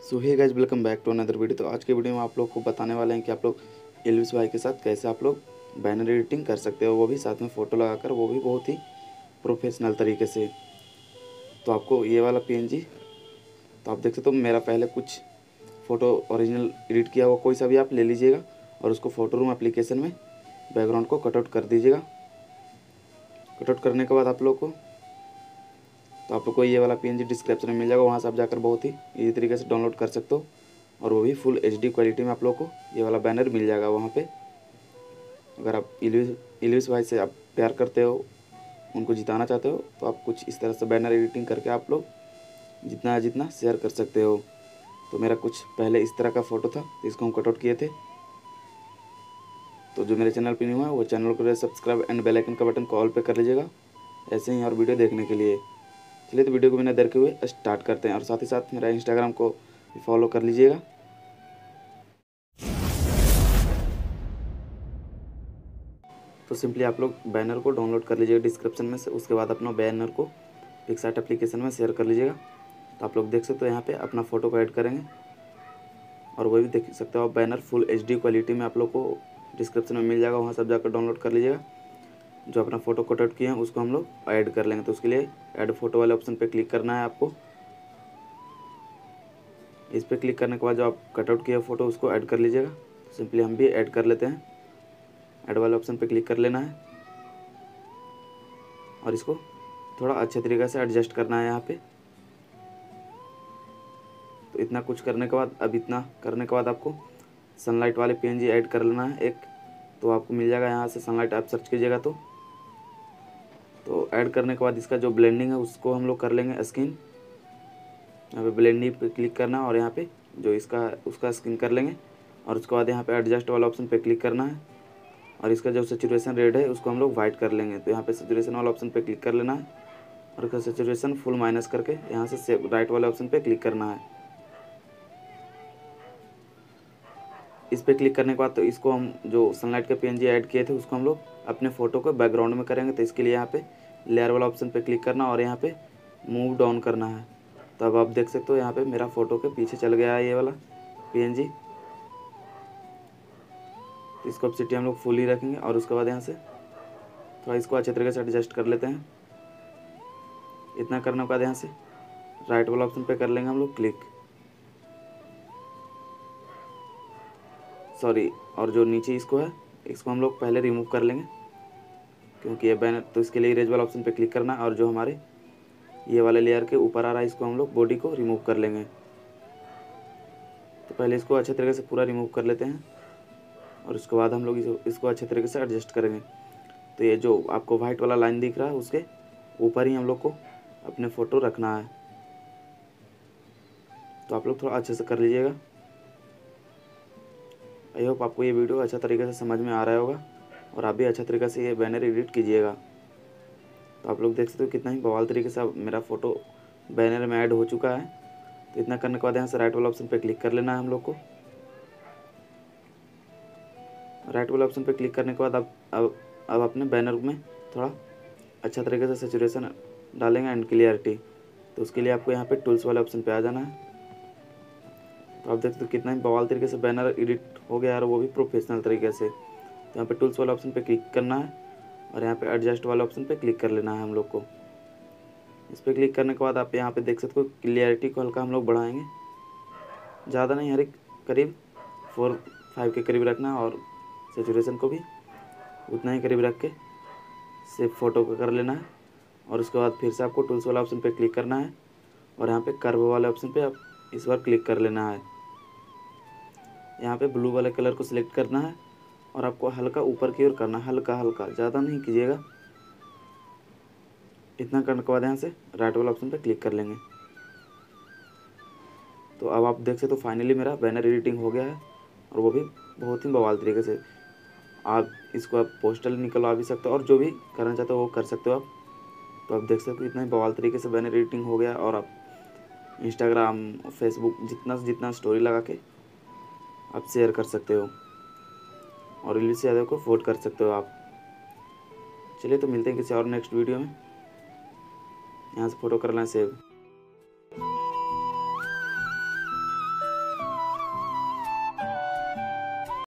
So hey guys, welcome back to another video. तो आज के वीडियो में आप लोग को बताने वाले हैं कि आप लोग एल्विस भाई के साथ कैसे आप लोग बैनर एडिटिंग कर सकते हो, वो भी साथ में फ़ोटो लगाकर, वो भी बहुत ही प्रोफेशनल तरीके से। तो आपको ये वाला पीएनजी तो आप देख सकते हो, मेरा पहले कुछ फ़ोटो ओरिजिनल एडिट किया हुआ कोई सा भी आप ले लीजिएगा और उसको फ़ोटो रूम एप्लीकेशन में बैकग्राउंड को कटआउट कर दीजिएगा। कटआउट करने के बाद आप लोग को ये वाला पीएनजी डिस्क्रिप्शन में मिल जाएगा, वहाँ से आप जाकर बहुत ही इजी तरीके से डाउनलोड कर सकते हो और वो भी फुल एचडी क्वालिटी में आप लोग को ये वाला बैनर मिल जाएगा वहाँ पे। अगर आप इल्विस भाई से आप प्यार करते हो, उनको जिताना चाहते हो, तो आप कुछ इस तरह से बैनर एडिटिंग करके आप लोग जितना जितना शेयर कर सकते हो। तो मेरा कुछ पहले इस तरह का फ़ोटो था, तो इसको हम कटआउट किए थे। तो जो मेरे चैनल पर नहीं हुआ है वो चैनल को सब्सक्राइब एंड बेल आइकन का बटन को ऑल पे कर लीजिएगा, ऐसे ही और वीडियो देखने के लिए। चलिए तो वीडियो को बिना देर के हुए स्टार्ट करते हैं, और साथ ही साथ मेरा इंस्टाग्राम को फॉलो कर लीजिएगा। तो सिंपली आप लोग बैनर को डाउनलोड कर लीजिएगा डिस्क्रिप्शन में से, उसके बाद अपना बैनर को पिक्सआर्ट एप्लीकेशन में शेयर कर लीजिएगा। तो आप लोग देख सकते हो यहाँ पे अपना फ़ोटो को ऐड करेंगे, और वो भी देख सकते हो आप बैनर फुल एचडी क्वालिटी में आप लोग को डिस्क्रिप्शन में मिल जाएगा, वहाँ सब जाकर डाउनलोड कर लीजिएगा। जो अपना फ़ोटो कटआउट किए हैं उसको हम लोग ऐड कर लेंगे। तो उसके लिए ऐड फोटो वाले ऑप्शन पर क्लिक करना है आपको। इस पर क्लिक करने के बाद जो आप कटआउट किया फ़ोटो उसको ऐड कर लीजिएगा। सिंपली हम भी ऐड कर लेते हैं, ऐड वाले ऑप्शन पे क्लिक कर लेना है और इसको थोड़ा अच्छे तरीके से एडजस्ट करना है यहाँ पे। तो इतना कुछ करने के बाद, अब इतना करने के बाद आपको सनलाइट वाले पीएनजी ऐड कर लेना है एक। तो आपको मिल जाएगा यहाँ से, सनलाइट आप सर्च कीजिएगा तो ऐड करने के बाद इसका जो ब्लेंडिंग है उसको हम लोग कर लेंगे स्किन। यहाँ पे ब्लेंडिंग पे क्लिक करना है और यहाँ पे जो इसका उसका स्किन कर लेंगे, और उसके बाद यहाँ पे एडजस्ट वाला ऑप्शन पे क्लिक करना है और इसका जो सैचुरेशन रेड है उसको हम लोग वाइट कर लेंगे। तो यहाँ पे सैचुरेशन वाला ऑप्शन पे क्लिक कर लेना है और इसका सैचुरेशन फुल माइनस करके यहाँ से राइट वाले ऑप्शन पे क्लिक करना है। इस पर क्लिक करने के बाद तो इसको हम जो सनलाइट के पीएनजी ऐड किए थे उसको हम लोग अपने फ़ोटो को बैकग्राउंड में करेंगे। तो इसके लिए यहाँ पे लेयर वाला ऑप्शन पे क्लिक करना और यहाँ पे मूव डाउन करना है। तो अब आप देख सकते हो यहाँ पे मेरा फ़ोटो के पीछे चल गया है ये वाला पीएनजी। तो इसको ऑप्सिटी हम लोग फुल ही रखेंगे और उसके बाद यहाँ से थोड़ा इसको अच्छे तरीके से एडजस्ट कर लेते हैं। इतना करने के बाद यहाँ से राइट वाला ऑप्शन पे कर लेंगे हम लोग क्लिक, सॉरी, और जो नीचे इसको है इसको हम लोग पहले रिमूव कर लेंगे क्योंकि ये बैनर। तो इसके लिए इरेज वाला ऑप्शन पे क्लिक करना है और जो हमारे ये वाले लेयर के ऊपर आ रहा है इसको हम लोग बॉडी को रिमूव कर लेंगे। तो पहले इसको अच्छे तरीके से पूरा रिमूव कर लेते हैं और उसके बाद हम लोग इसको अच्छे तरीके से एडजस्ट करेंगे। तो ये जो आपको वाइट वाला लाइन दिख रहा है उसके ऊपर ही हम लोग को अपने फ़ोटो रखना है। तो आप लोग थोड़ा अच्छे से कर लीजिएगा। आई होप आपको ये वीडियो अच्छा तरीके से समझ में आ रहा होगा और आप भी अच्छा तरीके से ये बैनर एडिट कीजिएगा। तो आप लोग देख सकते हो कितना ही बवाल तरीके से मेरा फ़ोटो बैनर में ऐड हो चुका है। तो इतना करने के बाद यहाँ से राइट वाला ऑप्शन पे क्लिक कर लेना है हम लोग को। राइट वाला ऑप्शन पे क्लिक करने के बाद अब अपने बैनर में थोड़ा अच्छा तरीके से सैचुरेशन डालेंगे एंड क्लियरिटी। तो उसके लिए आपको यहाँ पे टूल्स वाले ऑप्शन पे आ जाना है। तो आप देखते हो कितना ही बवाल तरीके से बैनर एडिट हो गया है, वो भी प्रोफेशनल तरीके से। तो यहाँ पे टूल्स वाले ऑप्शन पे क्लिक करना है और यहाँ पे एडजस्ट वाले ऑप्शन पे क्लिक कर लेना है हम लोग को। इस पर क्लिक करने के बाद आप यहाँ पे देख सकते हो क्लियरिटी को हल्का हम लोग बढ़ाएंगे, ज़्यादा नहीं, हर एक करीब 4-5 के करीब रखना है, और सैचुरेशन को भी उतना ही करीब रख के सेव फ़ोटो को कर लेना है। और उसके बाद फिर से आपको टूल्स वाला ऑप्शन पे क्लिक करना है और यहाँ पे कर्व वाले ऑप्शन पे आप इस बार क्लिक कर लेना है। यहाँ पे ब्लू वाले कलर को सिलेक्ट करना है और आपको हल्का ऊपर की ओर करना है, हल्का हल्का, ज़्यादा नहीं कीजिएगा। इतना करने के बाद यहाँ से राइट वाला ऑप्शन पे क्लिक कर लेंगे। तो अब आप देख सकते हो फाइनली मेरा बैनर एडिटिंग हो गया है, और वो भी बहुत ही बवाल तरीके से। आप इसको आप पोस्टर निकलवा भी सकते हो और जो भी करना चाहते हो वो कर सकते हो आप। तो आप देख सकते हो इतना ही बवाल तरीके से बैनर एडिटिंग हो गया, और आप इंस्टाग्राम, फेसबुक जितना जितना स्टोरी लगा के आप शेयर कर सकते हो और रील्स से ज़्यादा को वोट कर सकते हो आप। चलिए तो मिलते हैं किसी और नेक्स्ट वीडियो में। यहाँ से फ़ोटो कर लें सेव।